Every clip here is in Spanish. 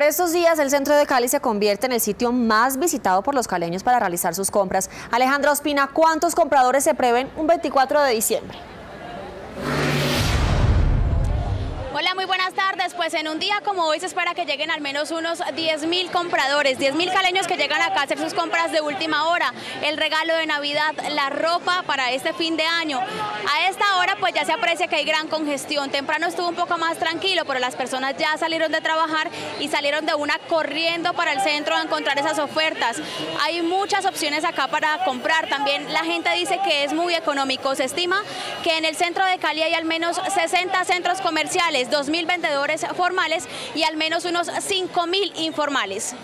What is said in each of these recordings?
Estos días el centro de Cali se convierte en el sitio más visitado por los caleños para realizar sus compras. Alejandra Ospina, ¿cuántos compradores se prevén un 24 de diciembre? Hola, muy buenas tardes. Pues en un día como hoy se espera que lleguen al menos unos 10.000 compradores, 10.000 caleños que llegan acá a hacer sus compras de última hora, el regalo de Navidad, la ropa para este fin de año. A esta hora pues ya se aprecia que hay gran congestión. Temprano estuvo un poco más tranquilo, pero las personas ya salieron de trabajar y salieron de una corriendo para el centro a encontrar esas ofertas. Hay muchas opciones acá para comprar. También la gente dice que es muy económico. Se estima que en el centro de Cali hay al menos 60 centros comerciales, 2.000 vendedores formales y al menos unos 5.000 informales.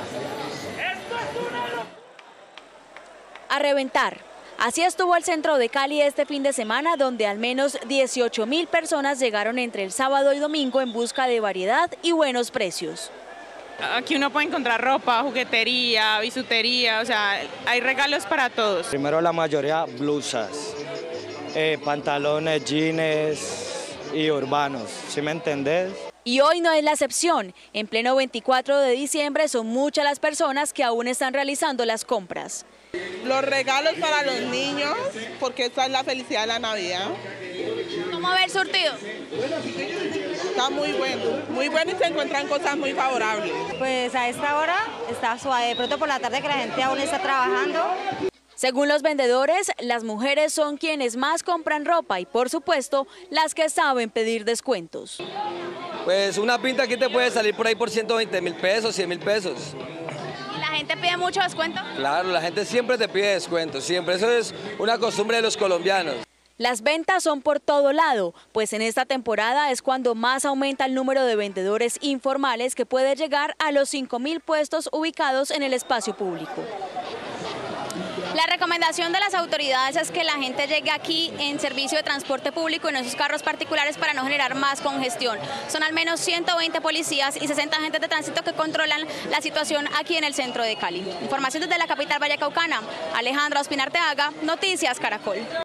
A reventar. Así estuvo el centro de Cali este fin de semana, donde al menos 18.000 personas llegaron entre el sábado y domingo en busca de variedad y buenos precios. Aquí uno puede encontrar ropa, juguetería, bisutería, o sea, hay regalos para todos. Primero la mayoría blusas, pantalones, jeans y urbanos, ¿sí me entendés? Y hoy no es la excepción. En pleno 24 de diciembre son muchas las personas que aún están realizando las compras. Los regalos para los niños, porque esta es la felicidad de la Navidad. ¿Cómo va el surtido? Está muy bueno y se encuentran cosas muy favorables. Pues a esta hora está suave, de pronto por la tarde que la gente aún está trabajando. Según los vendedores, las mujeres son quienes más compran ropa y, por supuesto, las que saben pedir descuentos. Pues una pinta aquí te puede salir por ahí por 120.000 pesos, 100.000 pesos. ¿La gente pide mucho descuento? Claro, la gente siempre te pide descuento, siempre. Eso es una costumbre de los colombianos. Las ventas son por todo lado, pues en esta temporada es cuando más aumenta el número de vendedores informales, que puede llegar a los 5.000 puestos ubicados en el espacio público. La recomendación de las autoridades es que la gente llegue aquí en servicio de transporte público y no en sus carros particulares para no generar más congestión. Son al menos 120 policías y 60 agentes de tránsito que controlan la situación aquí en el centro de Cali. Información desde la capital vallecaucana. Alejandra Ospina Arteaga, Noticias Caracol.